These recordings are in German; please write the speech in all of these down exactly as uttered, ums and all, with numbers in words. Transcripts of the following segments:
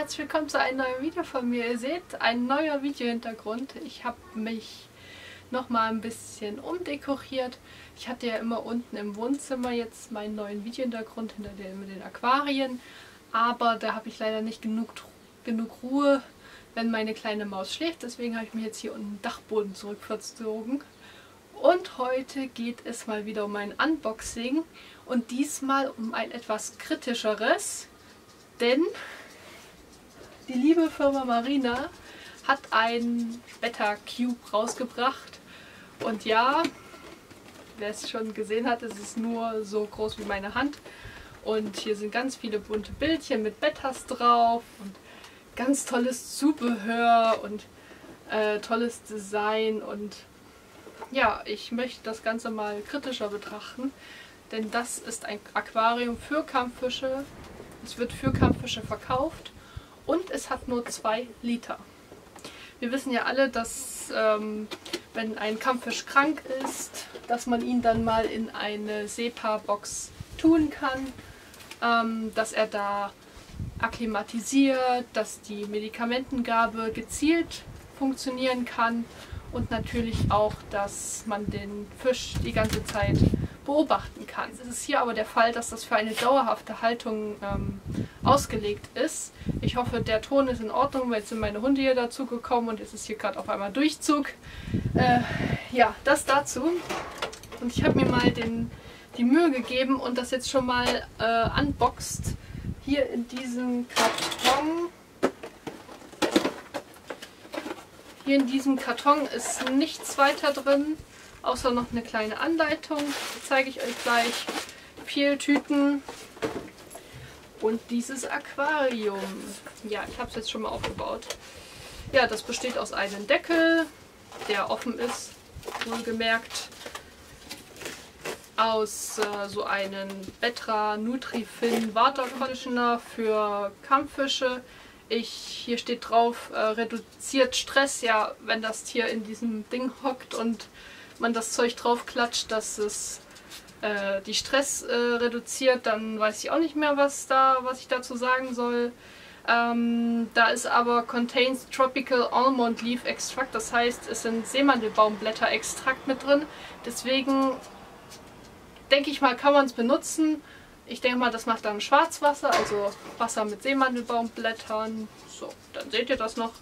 herzlich willkommen zu einem neuen Video von mir. Ihr seht, ein neuer Videohintergrund. Ich habe mich noch mal ein bisschen umdekoriert. Ich hatte ja immer unten im Wohnzimmer jetzt meinen neuen Videohintergrund hinter den, mit den Aquarien. Aber da habe ich leider nicht genug, genug Ruhe, wenn meine kleine Maus schläft. Deswegen habe ich mich jetzt hier unten den Dachboden zurückverzogen. Und heute geht es mal wieder um ein Unboxing. Und diesmal um ein etwas kritischeres. Denn die liebe Firma Marina hat einen Beta Cube rausgebracht. Und ja, wer es schon gesehen hat, es ist nur so groß wie meine Hand. Und hier sind ganz viele bunte Bildchen mit Betas drauf und ganz tolles Zubehör und äh, tolles Design. Und ja, ich möchte das Ganze mal kritischer betrachten, denn das ist ein Aquarium für Kampffische. Es wird für Kampffische verkauft und es hat nur zwei Liter. Wir wissen ja alle, dass ähm, wenn ein Kampffisch krank ist, dass man ihn dann mal in eine SEPA-Box tun kann, ähm, dass er da akklimatisiert, dass die Medikamentengabe gezielt funktionieren kann und natürlich auch, dass man den Fisch die ganze Zeit beobachten kann. Es ist hier aber der Fall, dass das für eine dauerhafte Haltung ähm, ausgelegt ist. Ich hoffe, der Ton ist in Ordnung, weil jetzt sind meine Hunde hier dazu gekommen und jetzt ist hier gerade auf einmal Durchzug. Äh, ja, das dazu. Und ich habe mir mal den, die Mühe gegeben und das jetzt schon mal äh, unboxed. Hier in diesem Karton. Hier in diesem Karton ist nichts weiter drin, außer noch eine kleine Anleitung. Die zeige ich euch gleich. Vier Tüten und dieses Aquarium. Ja, ich habe es jetzt schon mal aufgebaut. Ja, das besteht aus einem Deckel, der offen ist, wohlgemerkt. Aus äh, so einem Betra Nutrifin Water Conditioner für Kampffische. Ich, hier steht drauf, äh, reduziert Stress. Ja, wenn das Tier in diesem Ding hockt und man das Zeug drauf klatscht, dass es äh, die Stress äh, reduziert, dann weiß ich auch nicht mehr, was da, was ich dazu sagen soll. Ähm, da ist aber contains tropical almond leaf extract, das heißt, es sind Seemandelbaumblätter-Extrakt mit drin. Deswegen denke ich mal, kann man es benutzen. Ich denke mal, das macht dann Schwarzwasser, also Wasser mit Seemandelbaumblättern. So, dann seht ihr das noch.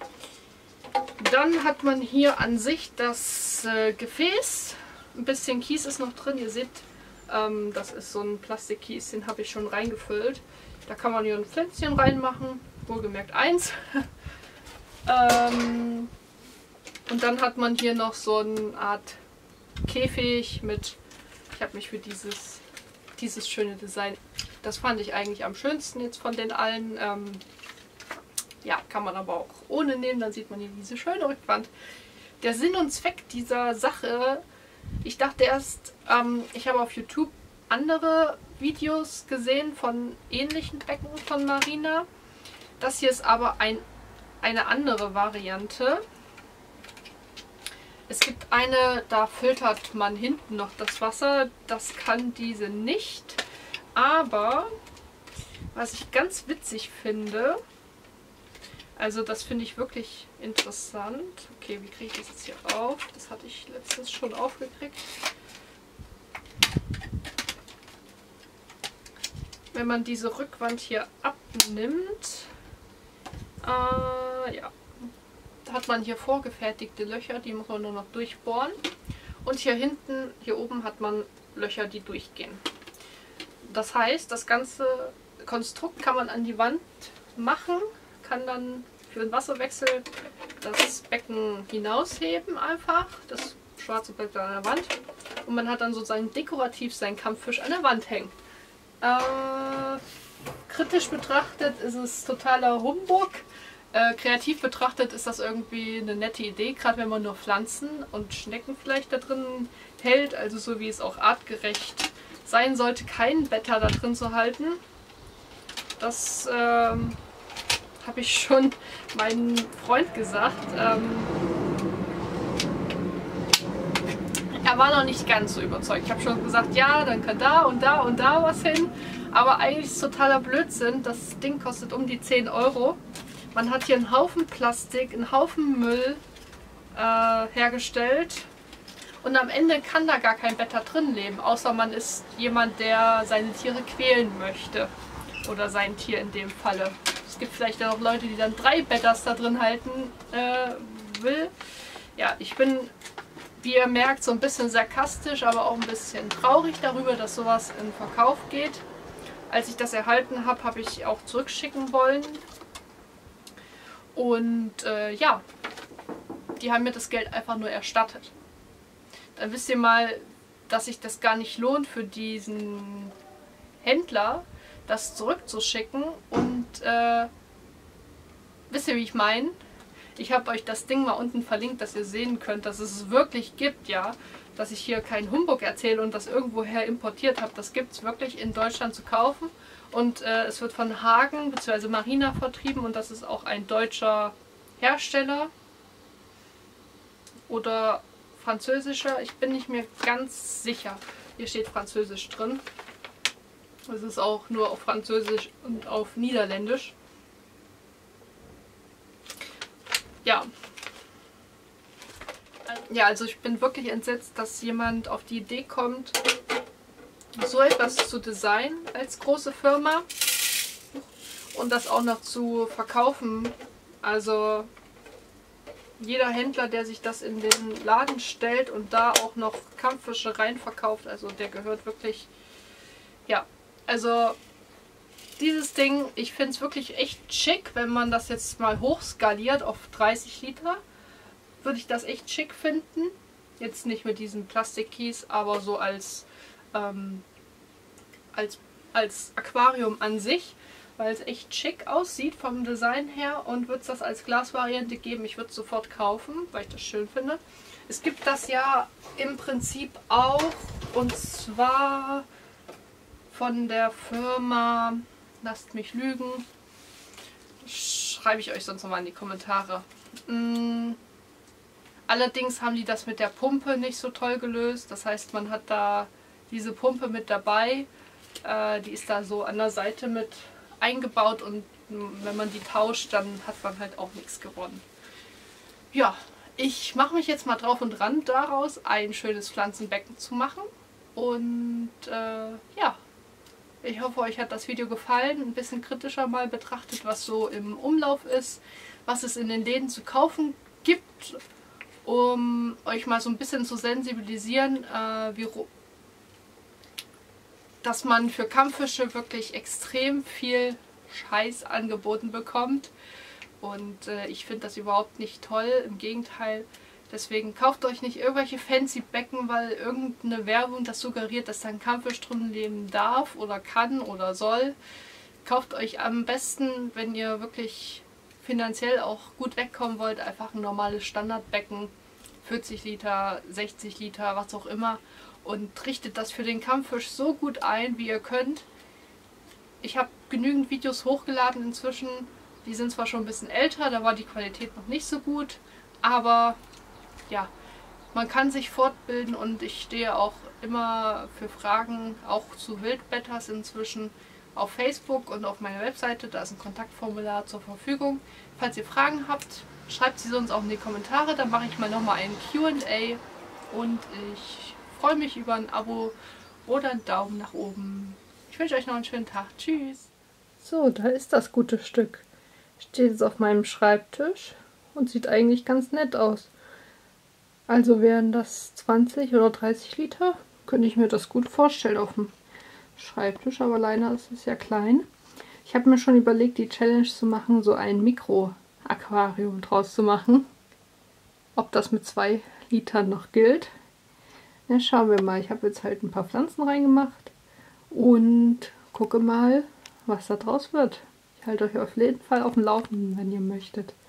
Dann hat man hier an sich das äh, Gefäß. Ein bisschen Kies ist noch drin. Ihr seht, ähm, das ist so ein Plastikkies, den habe ich schon reingefüllt. Da kann man hier ein Pflänzchen reinmachen, wohlgemerkt eins. ähm, und dann hat man hier noch so eine Art Käfig mit, ich habe mich für dieses, dieses schöne Design, das fand ich eigentlich am schönsten jetzt von den allen. Ähm, Ja, kann man aber auch ohne nehmen, dann sieht man hier diese schöne Rückwand. Der Sinn und Zweck dieser Sache, ich dachte erst, ähm, ich habe auf YouTube andere Videos gesehen von ähnlichen Becken von Marina. Das hier ist aber ein, eine andere Variante. Es gibt eine, da filtert man hinten noch das Wasser, das kann diese nicht. Aber was ich ganz witzig finde, also das finde ich wirklich interessant. Okay, wie kriege ich das jetzt hier auf? Das hatte ich letztens schon aufgekriegt. Wenn man diese Rückwand hier abnimmt, äh, ja, hat man hier vorgefertigte Löcher, die muss man nur noch durchbohren. Und hier hinten, hier oben hat man Löcher, die durchgehen. Das heißt, das ganze Konstrukt kann man an die Wand machen, kann dann für den Wasserwechsel das Becken hinausheben einfach. Das schwarze bleibt dann an der Wand. Und man hat dann sozusagen dekorativ seinen Kampffisch an der Wand hängen. Äh, kritisch betrachtet ist es totaler Humbug. Äh, kreativ betrachtet ist das irgendwie eine nette Idee, gerade wenn man nur Pflanzen und Schnecken vielleicht da drin hält. Also so wie es auch artgerecht sein sollte, keinen Beta da drin zu halten. Das ähm, habe ich schon meinem Freund gesagt. Ähm, er war noch nicht ganz so überzeugt. Ich habe schon gesagt, ja, dann kann da und da und da was hin. Aber eigentlich ist es totaler Blödsinn. Das Ding kostet um die zehn Euro. Man hat hier einen Haufen Plastik, einen Haufen Müll äh, hergestellt. Und am Ende kann da gar kein Betta drin leben. Außer man ist jemand, der seine Tiere quälen möchte. Oder sein Tier in dem Falle. Es gibt vielleicht auch Leute, die dann drei Bettas da drin halten äh, will. Ja, ich bin, wie ihr merkt, so ein bisschen sarkastisch, aber auch ein bisschen traurig darüber, dass sowas in Verkauf geht. Als ich das erhalten habe, habe ich auch zurückschicken wollen. Und äh, ja, die haben mir das Geld einfach nur erstattet. Dann wisst ihr mal, dass sich das gar nicht lohnt für diesen Händler, das zurückzuschicken. Und äh, wisst ihr, wie ich meine? Ich habe euch das Ding mal unten verlinkt, dass ihr sehen könnt, dass es es wirklich gibt, ja. Dass ich hier keinen Humbug erzähle und das irgendwoher importiert habe. Das gibt es wirklich in Deutschland zu kaufen. Und äh, es wird von Hagen bzw. Marina vertrieben und das ist auch ein deutscher Hersteller. Oder französischer, ich bin nicht mehr ganz sicher. Hier steht Französisch drin. Es ist auch nur auf Französisch und auf Niederländisch. Ja. Ja, also ich bin wirklich entsetzt, dass jemand auf die Idee kommt, so etwas zu designen als große Firma und das auch noch zu verkaufen. Also jeder Händler, der sich das in den Laden stellt und da auch noch Kampffische reinverkauft, also der gehört wirklich, ja, also dieses Ding, ich finde es wirklich echt schick, wenn man das jetzt mal hochskaliert auf dreißig Liter, würde ich das echt schick finden. Jetzt nicht mit diesem Plastikkies, aber so als, ähm, als, als Aquarium an sich, weil es echt schick aussieht vom Design her und würde es das als Glasvariante geben. Ich würde es sofort kaufen, weil ich das schön finde. Es gibt das ja im Prinzip auch, und zwar von der Firma, lasst mich lügen, schreibe ich euch sonst nochmal in die Kommentare. Mm, allerdings haben die das mit der Pumpe nicht so toll gelöst. Das heißt, man hat da diese Pumpe mit dabei. Äh, die ist da so an der Seite mit eingebaut und wenn man die tauscht, dann hat man halt auch nichts gewonnen. Ja, ich mache mich jetzt mal drauf und dran, daraus ein schönes Pflanzenbecken zu machen. Und äh, ja, ich hoffe, euch hat das Video gefallen. Ein bisschen kritischer mal betrachtet, was so im Umlauf ist, was es in den Läden zu kaufen gibt, um euch mal so ein bisschen zu sensibilisieren, äh, wie dass man für Kampffische wirklich extrem viel Scheiß angeboten bekommt. Und äh, ich finde das überhaupt nicht toll, im Gegenteil. Deswegen kauft euch nicht irgendwelche fancy Becken, weil irgendeine Werbung das suggeriert, dass da ein Kampffisch drin leben darf oder kann oder soll. Kauft euch am besten, wenn ihr wirklich finanziell auch gut wegkommen wollt, einfach ein normales Standardbecken. vierzig Liter, sechzig Liter, was auch immer. Und richtet das für den Kampffisch so gut ein, wie ihr könnt. Ich habe genügend Videos hochgeladen inzwischen. Die sind zwar schon ein bisschen älter, da war die Qualität noch nicht so gut. Aber ja, man kann sich fortbilden und ich stehe auch immer für Fragen, auch zu Wildbettas inzwischen, auf Facebook und auf meiner Webseite. Da ist ein Kontaktformular zur Verfügung. Falls ihr Fragen habt, schreibt sie sonst auch in die Kommentare. Dann mache ich mal nochmal einen Q und A und ich freue mich über ein Abo oder einen Daumen nach oben. Ich wünsche euch noch einen schönen Tag. Tschüss. So, da ist das gute Stück. Steht jetzt auf meinem Schreibtisch und sieht eigentlich ganz nett aus. Also wären das zwanzig oder dreißig Liter, könnte ich mir das gut vorstellen auf dem Schreibtisch, aber leider ist es ja klein. Ich habe mir schon überlegt, die Challenge zu machen, so ein Mikro-Aquarium draus zu machen. Ob das mit zwei Litern noch gilt. Ja, schauen wir mal. Ich habe jetzt halt ein paar Pflanzen reingemacht und gucke mal, was da draus wird. Ich halte euch auf jeden Fall auf dem Laufenden, wenn ihr möchtet.